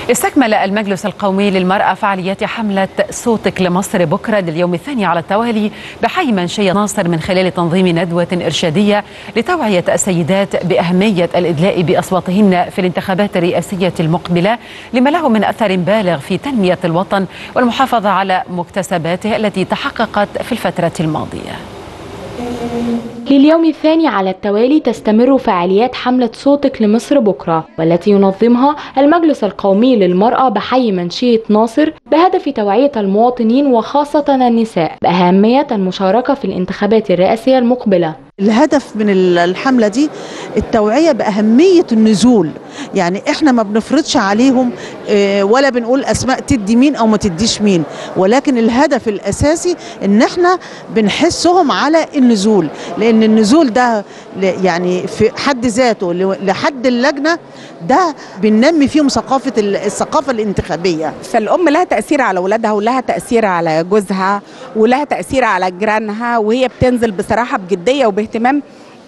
استكمل المجلس القومي للمرأة فعاليات حملة صوتك لمصر بكرة لليوم الثاني على التوالي بحي منشية ناصر من خلال تنظيم ندوة إرشادية لتوعية السيدات بأهمية الإدلاء بأصواتهن في الانتخابات الرئاسية المقبلة لما له من أثر بالغ في تنمية الوطن والمحافظة على مكتسباته التي تحققت في الفترة الماضية. لليوم الثاني على التوالي تستمر فعاليات حملة صوتك لمصر بكرة، والتي ينظمها المجلس القومي للمرأة بحي منشية ناصر بهدف توعية المواطنين وخاصة النساء بأهمية المشاركة في الانتخابات الرئاسية المقبلة. الهدف من الحملة دي التوعية بأهمية النزول، يعني احنا ما بنفرضش عليهم ولا بنقول أسماء تدي مين أو ما تديش مين، ولكن الهدف الأساسي ان احنا بنحسهم على النزول، لأن النزول ده يعني في حد ذاته لحد اللجنة ده بننمي فيهم الثقافة الانتخابية. فالأم لها تأثير على أولادها ولها تأثير على جوزها ولها تأثير على جيرانها، وهي بتنزل بصراحة بجدية وباهتمام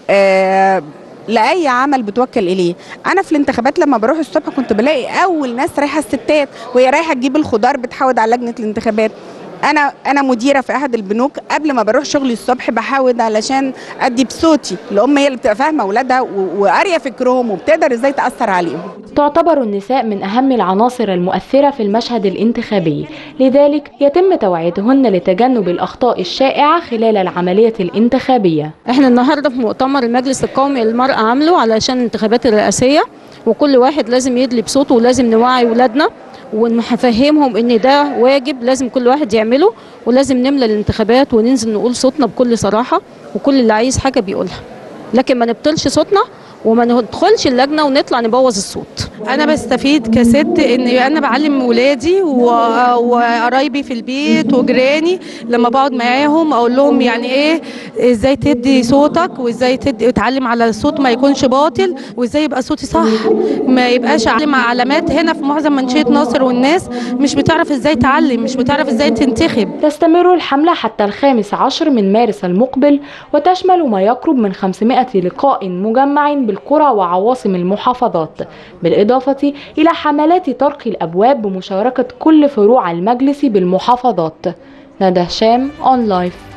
لأي عمل بتوكل إليه. أنا في الانتخابات لما بروح الصبح كنت بلاقي أول ناس رايحة الستات، وهي رايحة تجيب الخضار بتحاود على لجنة الانتخابات. أنا مديرة في أحد البنوك، قبل ما بروح شغلي الصبح بحاول علشان أدي بصوتي. الأم هي اللي بتبقى فاهمة أولادها وقارية فكرهم وبتقدر إزاي تأثر عليهم. تعتبر النساء من أهم العناصر المؤثرة في المشهد الانتخابي، لذلك يتم توعيتهن لتجنب الأخطاء الشائعة خلال العملية الانتخابية. احنا النهارده في مؤتمر المجلس القومي للمرأة عامله علشان الانتخابات الرئاسية، وكل واحد لازم يدلي بصوته ولازم نوعي ولادنا ونفهمهم ان ده واجب لازم كل واحد يعمله، ولازم نملى الانتخابات وننزل نقول صوتنا بكل صراحة، وكل اللي عايز حاجة بيقولها، لكن ما نبطلش صوتنا وما ندخلش اللجنة ونطلع نبوظ الصوت. أنا بستفيد كست إن أنا بعلم ولادي وقرايبي في البيت وجيراني، لما بقعد معاهم أقول لهم يعني إيه إزاي تدي صوتك، وإزاي تتعلم على الصوت ما يكونش باطل، وإزاي يبقى صوتي صح، ما يبقاش علم علامات. هنا في معظم منشية ناصر والناس مش بتعرف إزاي تعلم، مش بتعرف إزاي تنتخب. تستمر الحملة حتى 15 من مارس المقبل، وتشمل ما يقرب من 500 لقاء مجمع بالقرى وعواصم المحافظات، بالإضافة إلى حملات طرق الأبواب بمشاركة كل فروع المجلس بالمحافظات. ندى هشام، أون لايف.